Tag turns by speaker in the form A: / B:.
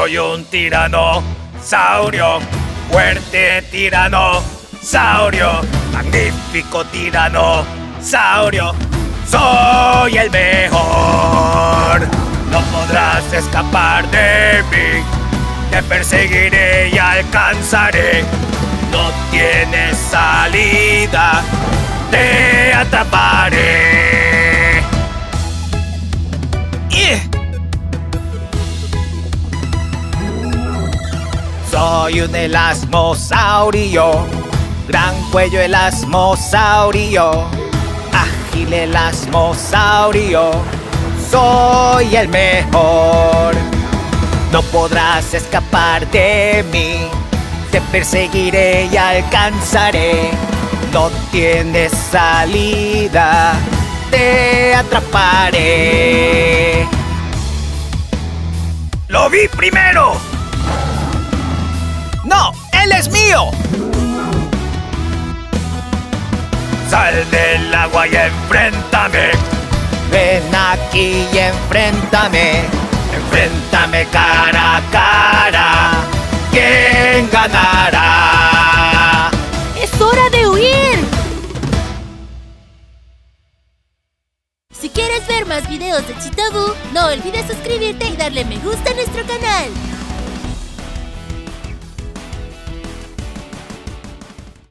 A: Soy un tiranosaurio, fuerte tiranosaurio, magnífico tiranosaurio. Soy el mejor. No podrás escapar de mí. Te perseguiré y alcanzaré. No tienes salida. Te atraparé. Soy un elasmosaurio, gran cuello elasmosaurio, ágil elasmosaurio. Soy el mejor. No podrás escapar de mí. Te perseguiré y alcanzaré. No tienes salida. Te atraparé. ¡Lo vi primero! ¡No! ¡Él es mío! Sal del agua y enfréntame. Ven aquí y enfréntame. Enfréntame cara a cara. ¿Quién ganará?
B: ¡Es hora de huir! Si quieres ver más videos de Cheetah Boo, no olvides suscribirte y darle me gusta a nuestro canal.